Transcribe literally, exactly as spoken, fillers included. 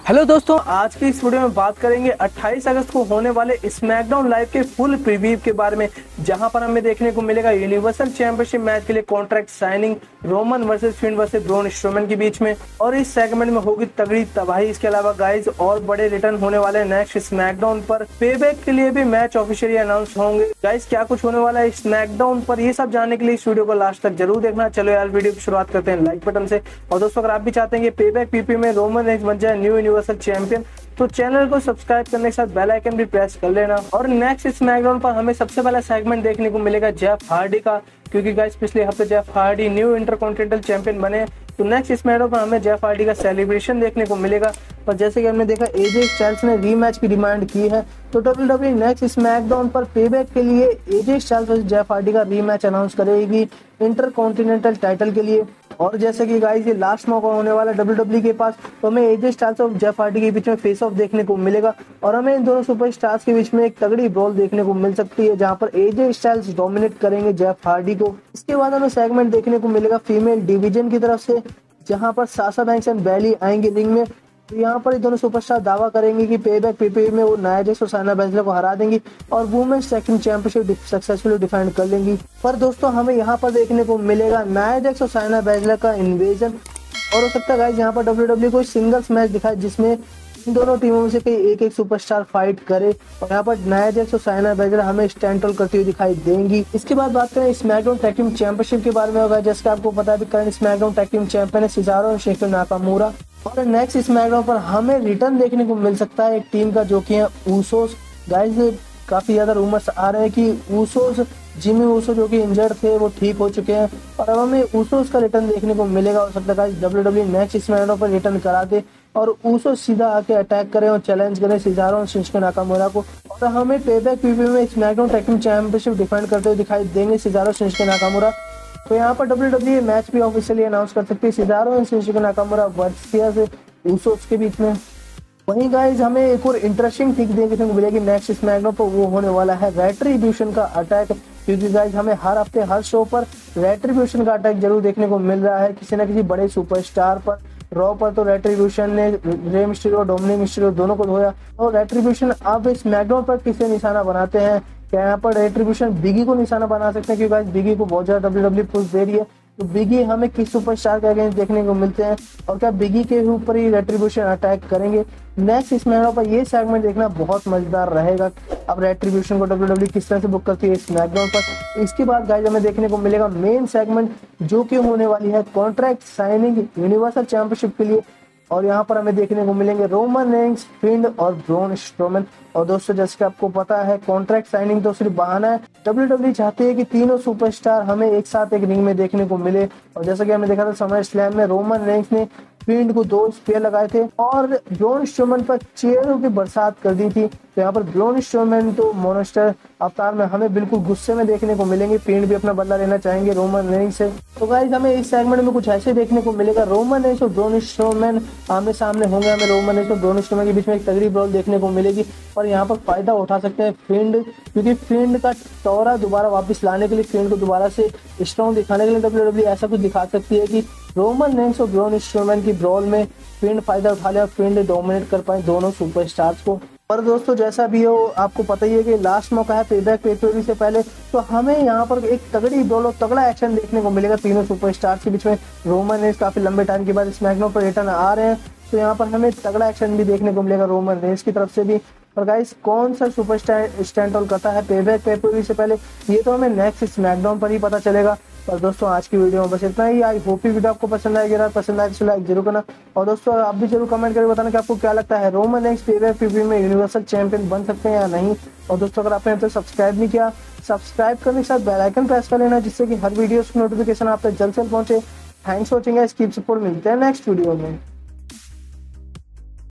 Hello दोस्तों, आज की इस वीडियो में बात करेंगे अट्ठाईस अगस्त को होने वाले स्मैकडाउन लाइव के फुल प्रीव्यू के बारे में, जहां पर हमें देखने को मिलेगा यूनिवर्सल चैंपियनशिप मैच के लिए contract signing Roman versus Finn versus Braun Strowman के बीच में। और इस सेगमेंट में होगी तगड़ी तबाही। इसके अलावा गाइज और बड़े रिटर्न होने वाले नेक्स्ट स्मैकडाउन पर। पेबैक के लिए भी मैच ऑफिशियली अनाउंस होंगे। गाइज क्या कुछ होने वाला है स्मैकडाउन पर, ये सब जानने के लिए इस वीडियो को लास्ट तक जरूर देखना। चलो यार वीडियो की शुरुआत करते हैं लाइक बटन से। और दोस्तों अगर आप भी चाहते हैं कि पेबैक पीपी में रोमन रेंज बन जाए न्यू यूनिवर्सल चैंपियन, तो चैनल को सब्सक्राइब करने के साथ बेल आइकन भी प्रेस कर लेना। और नेक्स्ट स्मैकडाउन पर हमें सबसे पहला सेगमेंट देखने को मिलेगा जेफ हार्डी का, क्योंकि गाइस पिछले हफ्ते Jeff Hardy new intercontinental champion बने। तो नेक्स्ट स्मैकडाउन पर हमें जेफ हार्डी का सेलिब्रेशन देखने को मिलेगा। और जैसे कि हमने देखा एजे स्टाइल्स ने रीमैच की डिमांड की है, तो डब्ल्यू डब्ल्यू नेक्स्ट स्मैकडाउन पर पेबैक के लिए AJ Styles versus Jeff Hardy का रीमैच अनाउंस करेगी इंटरकॉन्टिनेंटल टाइटल के लिए। और जैसे कि गाइस ये लास्ट मौका होने वाला डब्ल्यू डब्ल्यू के पास, तो हमें एजे स्टाइल्स और जेफ हार्डी के बीच में फेस ऑफ देखने को मिलेगा। और हमें इन दोनों सुपरस्टार्स के बीच में एक तगड़ी ब्रॉल देखने को मिल सकती है, जहां पर एजे स्टाइल्स डोमिनेट करेंगे जेफ हार्डी को। इसके बाद हमें सेगमेंट देखने को मिलेगा फीमेल डिवीजन की तरफ से, जहां पर साशा बैंक्स एंड बैली आएंगे रिंग में। तो यहाँ पर ये दोनों सुपरस्टार दावा करेंगे कि पेबैक पीपी में वो नाया जैक्स और साइना बैजलर को हरा देंगी और women's tag team championship successfully defend कर लेंगी। पर दोस्तों हमें यहाँ पर देखने को मिलेगा नाया जैक्स और साइना बैजलर का इन्वेजन। और हो सकता है गाइस यहाँ पर डब्ल्यू डब्ल्यू को सिंगल्स मैच दिखाए, जिसमें इन दोनों टीमों में से कोई एक एक सुपरस्टार फाइट करे। और यहाँ पर नाया जैक्स और साइना बैजलर हमें स्टैंड टोल करती हुई दिखाई देंगी। इसके बाद बात करें स्मैकडाउन टैग टीम चैंपियनशिप के बारे में। होगा जैसे कि आपको पता है current SmackDown tag team champion है सिजारो और शिंजो नाकामुरा। और नेक्स्ट स्मैकडाउन पर हमें रिटर्न देखने को मिल सकता है एक टीम का, जो कि है ऊसोस। गाइस काफी ज्यादा रूमर्स आ रहे हैं कि ऊसोस, जिमी ऊसो जो कि इंजर्ड थे वो ठीक हो चुके हैं और अब हमें ऊसोस का रिटर्न देखने को मिलेगा। हो सकता है डब्ल्यू डब्ल्यू नेक्स्ट स्मैकडाउन पर रिटर्न करा दे और ऊसो सीधा आके अटैक करें और चैलेंज करें सिजारो और शिंजो नाकामुरा को। और हमें पेबैक पीपी में SmackDown tag team championship defend करते हुए दिखाई देंगे सिजारो और शिंजो नाकामुरा। तो यहाँ पर डब्ल्यू डब्ल्यू मैच भी ऑफिशियली अनाउंस कर सकती है सिजारो और शिंजो नाकामुरा वर्सेस ऊसोस के बीच में। वहीं गाइज हमें एक और इंटरेस्टिंग थिंग देखने को मिलेगी नेक्स्ट स्मैकडाउन पर, वो होने वाला है रेट्रिब्यूशन का अटैक। क्योंकि गाइज हमें हर हफ्ते हर शो पर रेट्रिब्यूशन का अटैक जरूर देखने को मिल रहा है किसी न किसी बड़े सुपरस्टार पर। रॉ पर तो रेट्रिब्यूशन ने रे मिस्टीरियो डोमिनिक मिस्टीरियो दोनों को धोया, और रेट्रिब्यूशन अब स्मैकडाउन पर किसे निशाना बनाते हैं? क्या यहाँ पर रेट्रिब्यूशन बिगी को निशाना बना सकते हैं? क्योंकि बिगी को बहुत ज्यादा डब्ल्यू डब्ल्यू पुश दे रही है। तो बिगी हमें किस सुपरस्टार के अगेंस्ट देखने को मिलते हैं और क्या बिगी के ऊपर ही रेट्रिब्यूशन अटैक करेंगे? नेक्स्ट स्मैकडाउन पर ये सेगमेंट देखना बहुत मजेदार रहेगा। अब रेट्रिब्यूशन को डब्ल्यू डब्ल्यू किस तरह से बुक करती है स्मैकडाउन पर। इसके बाद गाइस हमें देखने को मिलेगा मेन सेगमेंट, जो कि होने वाली है कॉन्ट्रैक्ट साइनिंग यूनिवर्सल चैंपियनशिप के लिए। और यहाँ पर हमें देखने को मिलेंगे रोमन रेंज, फिंड और ब्रॉन स्ट्रोमैन। और दोस्तों जैसे कि आपको पता है कॉन्ट्रैक्ट साइनिंग तो सिर्फ बहाना है। डब्ल्यू डब्ल्यू चाहती है कि तीनों सुपरस्टार हमें एक साथ एक रिंग में देखने को मिले। और जैसा कि हमने देखा था समर स्लैम में रोमन रेंज ने फिंड को दो स्पेयर लगाए थे और ब्रॉन स्ट्रोमैन पर चेयरों की बरसात कर दी थी। तो यहाँ पर ब्रॉन स्ट्रोमैन तो मोनस्टर अवतार में हमें बिल्कुल गुस्से में देखने को मिलेंगे। फिंड भी अपना बदला लेना चाहेंगे रोमन रेंज से। तो गाइस हमें इस सेगमेंट में कुछ ऐसे देखने को मिलेगा, रोमन रेंज और ब्रॉन स्ट्रोमैन आमने सामने होंगे। हमें रोमन रेंज और ब्रॉन स्ट्रोमैन के बीच में एक तगड़ी ब्रॉल देखने को मिलेगी। और यहाँ पर फायदा उठा सकते हैं फिंड, क्योंकि फिंड का टोरा दोबारा वापस लाने के लिए, फिंड को दोबारा से स्ट्रॉन्ग दिखाने के लिए डब्ल्यू डब्ल्यू ऐसा कुछ दिखा सकती है कि रोमन रेंज और ब्रॉन स्ट्रोमैन की ब्रॉल में फिंड फायदा उठा ले और फिंड डोमिनेट कर पाए दोनों सुपरस्टार्स को। पर दोस्तों जैसा भी हो आपको पता ही है कि लास्ट मौका है पेबैक पेपरी से पहले, तो हमें यहाँ पर एक तगड़ी ब्रॉल और तगड़ा एक्शन देखने को मिलेगा तीनों सुपरस्टार्स के बीच में। रोमन रेंज काफी लंबे टाइम के बाद स्मैकडाउन पर रिटर्न आ रहे हैं, तो यहाँ पर हमें तगड़ा एक्शन भी देखने को मिलेगा रोमन रेंज की तरफ से भी। और गाइस कौन सा सुपरस्टार स्टैंड टोल करता है पेबैक पेपरी से पहले, ये तो हमें नेक्स्ट स्मैकडाउन पर ही पता चलेगा। और दोस्तों आज की वीडियो में बस इतना ही। आई होप ये वीडियो आपको पसंद आएगी। अगर पसंद आए तो लाइक जरूर करना। और दोस्तों आप भी जरूर कमेंट करके बताना कि आपको क्या लगता है रोमन रेंज पेबैक पीपी में यूनिवर्सल चैंपियन बन सकते हैं या नहीं। और दोस्तों अगर आपने अब तक सब्सक्राइब नहीं किया, सब्सक्राइब करने के साथ बेल आइकन प्रेस कर लेना, जिससे कि हर वीडियो की नोटिफिकेशन आप तक जल्द से जल्द पहुंचे। Thanks for watching guys, keep support. मिलते हैं नेक्स्ट वीडियो में।